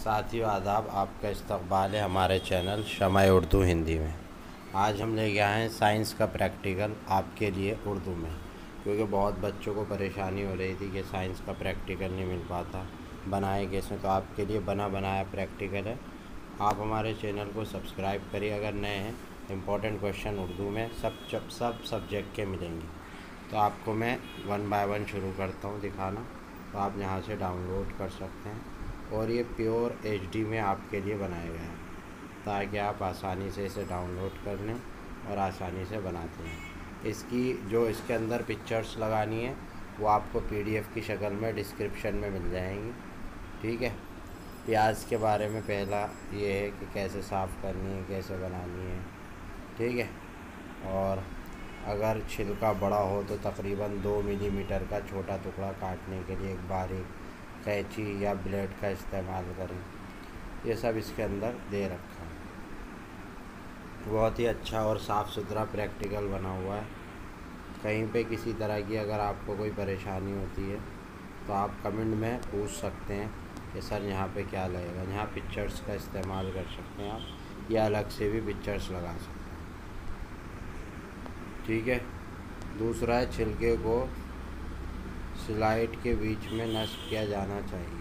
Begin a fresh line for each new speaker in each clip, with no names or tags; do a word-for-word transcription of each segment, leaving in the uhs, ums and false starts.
साथियों आदाब, आपका इस्तकबाल है हमारे चैनल शमाए उर्दू हिंदी में। आज हम लेके आए हैं साइंस का प्रैक्टिकल आपके लिए उर्दू में, क्योंकि बहुत बच्चों को परेशानी हो रही थी कि साइंस का प्रैक्टिकल नहीं मिल पाता, बनाए कैसे। तो आपके लिए बना बनाया प्रैक्टिकल है। आप हमारे चैनल को सब्सक्राइब करिए अगर नए हैं। इम्पोर्टेंट क्वेश्चन उर्दू में सब सब सब्जेक्ट के मिलेंगे। तो आपको मैं वन बाय वन शुरू करता हूँ दिखाना, तो आप यहाँ से डाउनलोड कर सकते हैं। और ये प्योर एचडी में आपके लिए बनाए गए हैं, ताकि आप आसानी से इसे डाउनलोड कर लें और आसानी से बनाते हैं। इसकी जो इसके अंदर पिक्चर्स लगानी है वो आपको पीडीएफ की शक्ल में डिस्क्रिप्शन में मिल जाएंगी। ठीक है। प्याज के बारे में पहला ये है कि कैसे साफ़ करनी है, कैसे बनानी है। ठीक है। और अगर छिलका बड़ा हो तो तकरीबन दो मिलीमीटर का छोटा टुकड़ा काटने के लिए एक बारीक कैंची या ब्लेड का इस्तेमाल करें। ये सब इसके अंदर दे रखा है। बहुत ही अच्छा और साफ़ सुथरा प्रैक्टिकल बना हुआ है। कहीं पे किसी तरह की अगर आपको कोई परेशानी होती है तो आप कमेंट में पूछ सकते हैं कि सर यहाँ पे क्या लगेगा। यहाँ पिक्चर्स का इस्तेमाल कर सकते हैं आप, या अलग से भी पिक्चर्स लगा सकते हैं। ठीक है। दूसरा है, छिलके को स्लाइड के बीच में नष्ट किया जाना चाहिए।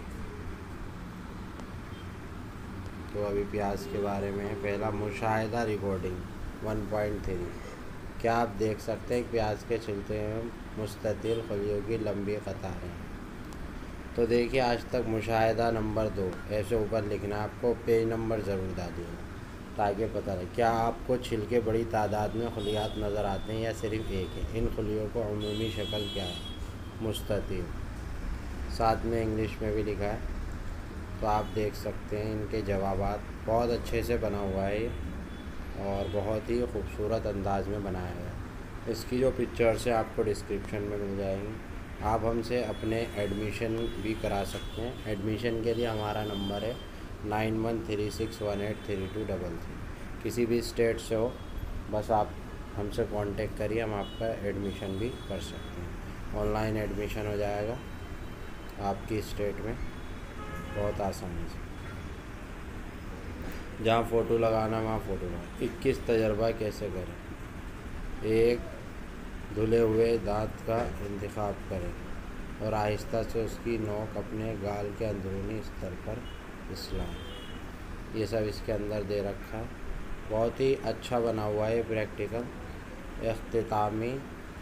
तो अभी प्याज के बारे में पहला मुशाहिदा रिकॉर्डिंग वन पॉइंट थ्री। क्या आप देख सकते हैं प्याज के छिलके में मुस्ततिल खलियों की लंबी कतारें हैं। तो देखिए, आज तक मुशाहिदा नंबर दो ऐसे ऊपर लिखना है। आपको पेज नंबर ज़रूर डालिएगा ताकि पता रहे। क्या आपको छिलके बड़ी तादाद में खलियात नज़र आते हैं या सिर्फ एक है? इन खलियों को अमूमी शक्ल क्या है? मुस्ततिल। साथ में इंग्लिश में भी लिखा है, तो आप देख सकते हैं इनके जवाबात। बहुत अच्छे से बना हुआ है ये, और बहुत ही खूबसूरत अंदाज में बनाया गया है। इसकी जो पिक्चर्स है आपको डिस्क्रिप्शन में मिल जाएंगी। आप हमसे अपने एडमिशन भी करा सकते हैं। एडमिशन के लिए हमारा नंबर है nine one three six one eight three two double three. किसी भी स्टेट से हो, बस आप हमसे कांटेक्ट करिए, हम आपका एडमिशन भी कर सकते हैं। ऑनलाइन एडमिशन हो जाएगा आपकी स्टेट में बहुत आसानी से। जहाँ फ़ोटो लगाना वहाँ फ़ोटो लगाना। इक्कीस तजर्बा कैसे करें? एक, धुले हुए दांत का इंतखाब करें और आहिस्ता से उसकी नोक अपने गाल के अंदरूनी स्तर पर फिसलाएं। ये सब इसके अंदर दे रखा है। बहुत ही अच्छा बना हुआ है प्रैक्टिकल। इख्तितामी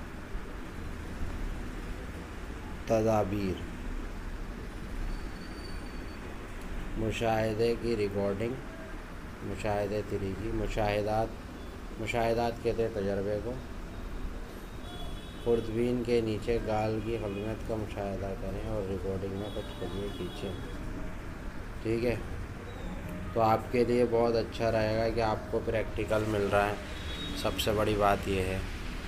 तदाबीर, मुशाहिदे की रिकॉर्डिंग, मुशाहिदे थ्री की मुशाहिदात। मुशाहिदात कहते हैं तजर्बे को। खुर्दबीन के नीचे गाल की खलमत का मुशाहिदा करें और रिकॉर्डिंग में कुछ कदमें खींचें। ठीक है। तो आपके लिए बहुत अच्छा रहेगा कि आपको प्रैक्टिकल मिल रहा है। सबसे बड़ी बात यह है,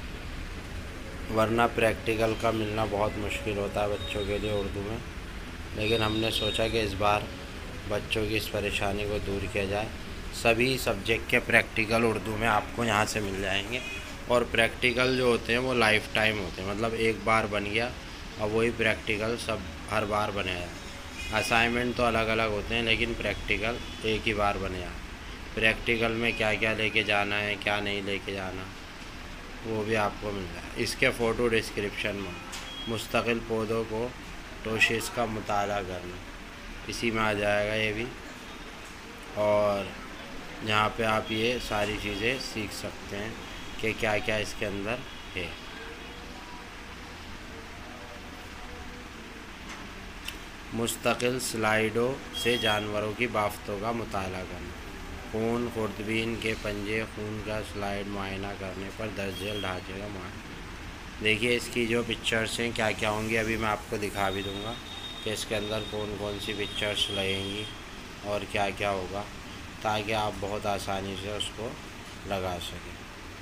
वरना प्रैक्टिकल का मिलना बहुत मुश्किल होता है बच्चों के लिए उर्दू में। लेकिन हमने सोचा कि इस बार बच्चों की इस परेशानी को दूर किया जाए। सभी सब्जेक्ट के प्रैक्टिकल उर्दू में आपको यहाँ से मिल जाएंगे। और प्रैक्टिकल जो होते हैं वो लाइफ टाइम होते हैं, मतलब एक बार बन गया अब वही प्रैक्टिकल सब हर बार बनेगा। असाइनमेंट तो अलग अलग होते हैं, लेकिन प्रैक्टिकल एक ही बार बनेगा। प्रैक्टिकल में क्या क्या लेके जाना है, क्या नहीं लेके जाना, वो भी आपको मिल जाए। इसके फ़ोटो डिस्क्रिप्शन में। मुस्तकिल पौधों को टोशिश का मुताला करना, इसी में आ जाएगा ये भी। और जहाँ पे आप ये सारी चीज़ें सीख सकते हैं कि क्या क्या इसके अंदर है। मुस्तकिल स्लाइडों से जानवरों की बाफ्तों का मुताला करना। खून, खुर्दबीन के पंजे, खून का स्लाइड मुआयना करने पर दर्जल ढांचे का मुआयना। देखिए, इसकी जो पिक्चर्स हैं क्या क्या होंगी अभी मैं आपको दिखा भी दूँगा कि इसके अंदर कौन कौन सी पिक्चर्स लगेंगी और क्या क्या होगा, ताकि आप बहुत आसानी से उसको लगा सकें।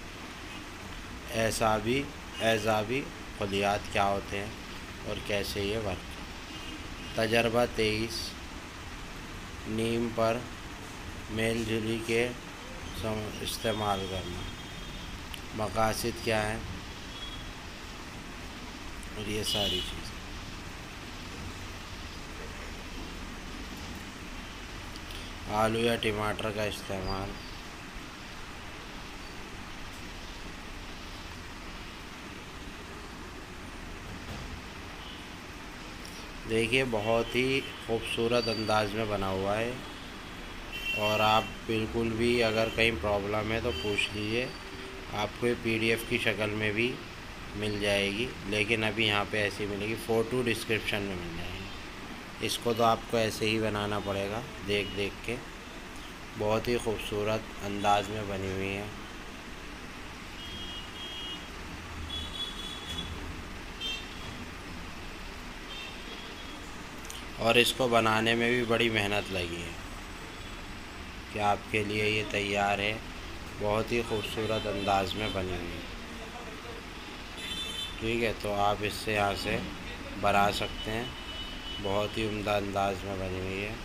ऐसा भी ऐसा भी खलियात क्या होते हैं और कैसे ये वर्क। तजर्बा तेईस, नीम पर मेल झुली के इस्तेमाल करना। मकासद क्या है और ये सारी चीज़ें। आलू या टमाटर का इस्तेमाल। देखिए बहुत ही खूबसूरत अंदाज में बना हुआ है, और आप बिल्कुल भी अगर कहीं प्रॉब्लम है तो पूछ लीजिए, आपको ये पीडीएफ की शक्ल में भी मिल जाएगी, लेकिन अभी यहाँ पे ऐसी मिलेगी, फ़ोटो डिस्क्रिप्शन में मिल जाएगी। इसको तो आपको ऐसे ही बनाना पड़ेगा देख देख के। बहुत ही खूबसूरत अंदाज में बनी हुई है। और इसको बनाने में भी बड़ी मेहनत लगी है कि आपके लिए ये तैयार है। बहुत ही खूबसूरत अंदाज में बनी हुई है। ठीक है, तो आप इससे यहाँ से बना सकते हैं। बहुत ही उम्दा अंदाज में बनी हुई है।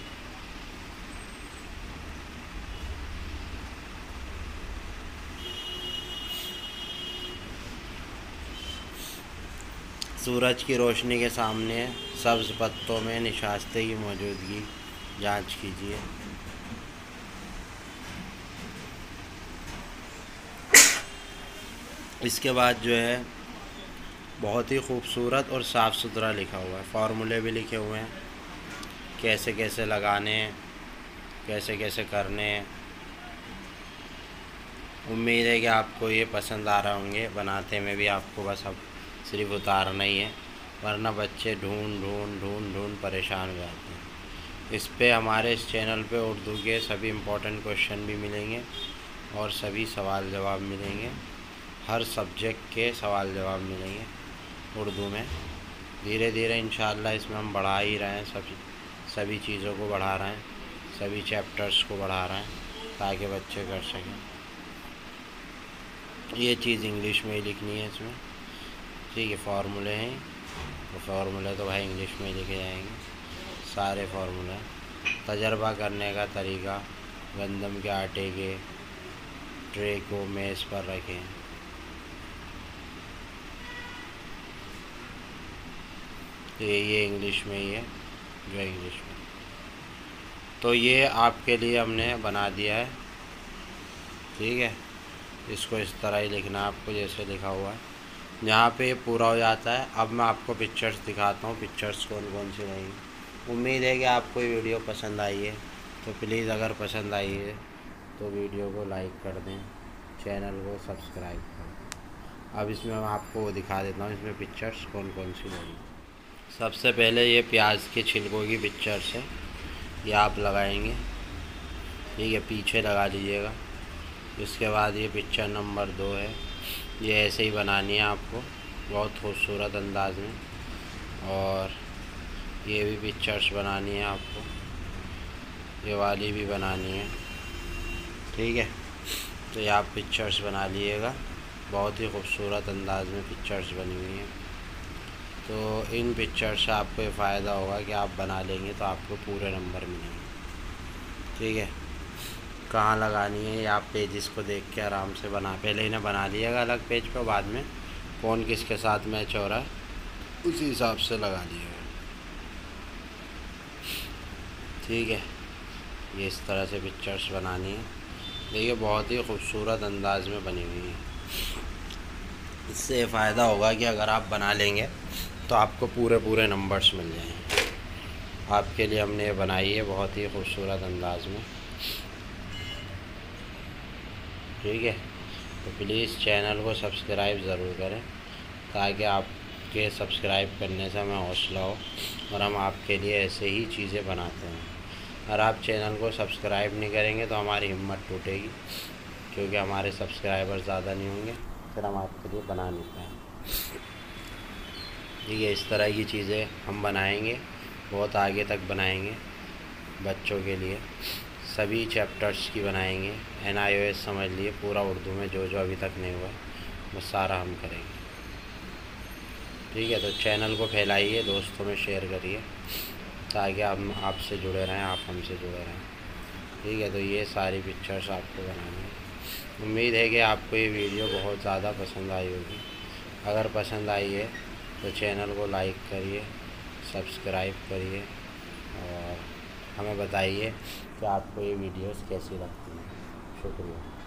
सूरज की रोशनी के सामने सब्ज़ पत्तों में निशास्ते की मौजूदगी जांच कीजिए। इसके बाद जो है बहुत ही खूबसूरत और साफ़ सुथरा लिखा हुआ है, फार्मूले भी लिखे हुए हैं, कैसे कैसे लगाने हैं, कैसे कैसे करने हैं। उम्मीद है कि आपको ये पसंद आ रहे होंगे। बनाते में भी आपको बस अब सिर्फ उतारना ही है, वरना बच्चे ढूंढ ढूंढ ढूंढ ढूंढ परेशान हो जाते हैं। इस पे हमारे इस चैनल पे उर्दू के सभी इम्पोर्टेंट क्वेश्चन भी मिलेंगे और सभी सवाल जवाब मिलेंगे। हर सब्जेक्ट के सवाल जवाब मिलेंगे उर्दू में। धीरे धीरे इंशाअल्लाह इसमें हम बढ़ा ही रहे हैं, सभी सभी चीज़ों को बढ़ा रहे हैं, सभी चैप्टर्स को बढ़ा रहे हैं ताकि बच्चे कर सकें। ये चीज़ इंग्लिश में ही लिखनी है इसमें। ठीक है, फार्मूले हैं तो फार्मूले तो भाई इंग्लिश में ही लिखे जाएंगे सारे फार्मूले। तजर्बा करने का तरीका, गंदम के आटे के ट्रे को मेज़ पर रखें। ये ये इंग्लिश में ही है, जो इंग्लिश में। तो ये आपके लिए हमने बना दिया है। ठीक है, इसको इस तरह ही लिखना है आपको जैसे लिखा हुआ है। यहाँ पे पूरा हो जाता है। अब मैं आपको पिक्चर्स दिखाता हूँ, पिक्चर्स कौन कौन सी रहेंगी। उम्मीद है कि आपको ये वीडियो पसंद आई है, तो प्लीज़ अगर पसंद आई है तो वीडियो को लाइक कर दें, चैनल को सब्सक्राइब कर दें। अब इसमें मैं आपको वो दिखा देता हूँ, इसमें पिक्चर्स कौन कौन सी लगेंगी। सबसे पहले ये प्याज के छिलकों की पिक्चर्स है, ये आप लगाएंगे। ठीक है, पीछे लगा लीजिएगा। इसके बाद ये पिक्चर नंबर दो है, ये ऐसे ही बनानी है आपको बहुत खूबसूरत अंदाज में। और ये भी पिक्चर्स बनानी है आपको, ये वाली भी बनानी है। ठीक है, तो ये आप पिक्चर्स बना लीजिएगा। बहुत ही खूबसूरत अंदाज में पिक्चर्स बनी हुई हैं। तो इन पिक्चर से आपको ये फ़ायदा होगा कि आप बना लेंगे तो आपको पूरे नंबर मिलेंगे। ठीक है, कहाँ लगानी है ये आप पेजेस को देख के आराम से बना, पहले इन्हें बना लिएगा अलग पेज पर, बाद में कौन किसके साथ मैच हो रहा है उसी हिसाब से लगा लिएगा। ठीक है, ये इस तरह से पिक्चर्स बनानी है। देखिए बहुत ही खूबसूरत अंदाज में बनी हुई है। इससे फ़ायदा होगा कि अगर आप बना लेंगे तो आपको पूरे पूरे नंबर्स मिल जाएंगे। आपके लिए हमने ये बनाई है बहुत ही खूबसूरत अंदाज में। ठीक है, तो प्लीज़ चैनल को सब्सक्राइब ज़रूर करें ताकि आपके सब्सक्राइब करने से हमें हौसला हो और हम आपके लिए ऐसे ही चीज़ें बनाते हैं। अगर आप चैनल को सब्सक्राइब नहीं करेंगे तो हमारी हिम्मत टूटेगी, क्योंकि हमारे सब्सक्राइबर ज़्यादा नहीं होंगे, फिर हम आपके लिए बना नहीं पाएंगे। ठीक है, इस तरह की चीज़ें हम बनाएंगे, बहुत आगे तक बनाएंगे बच्चों के लिए। सभी चैप्टर्स की बनाएंगे। एन आई ओ एस समझ लिए पूरा उर्दू में, जो जो अभी तक नहीं हुआ वो सारा हम करेंगे। ठीक है, तो चैनल को फैलाइए, दोस्तों में शेयर करिए ताकि हम आपसे जुड़े रहें, आप हमसे जुड़े रहें। ठीक है, तो ये सारी पिक्चर्स आपको बनानी है। उम्मीद है कि आपको ये वीडियो बहुत ज़्यादा पसंद आई होगी। अगर पसंद आई है तो चैनल को लाइक करिए, सब्सक्राइब करिए और हमें बताइए कि आपको ये वीडियोस कैसी लगती हैं। शुक्रिया।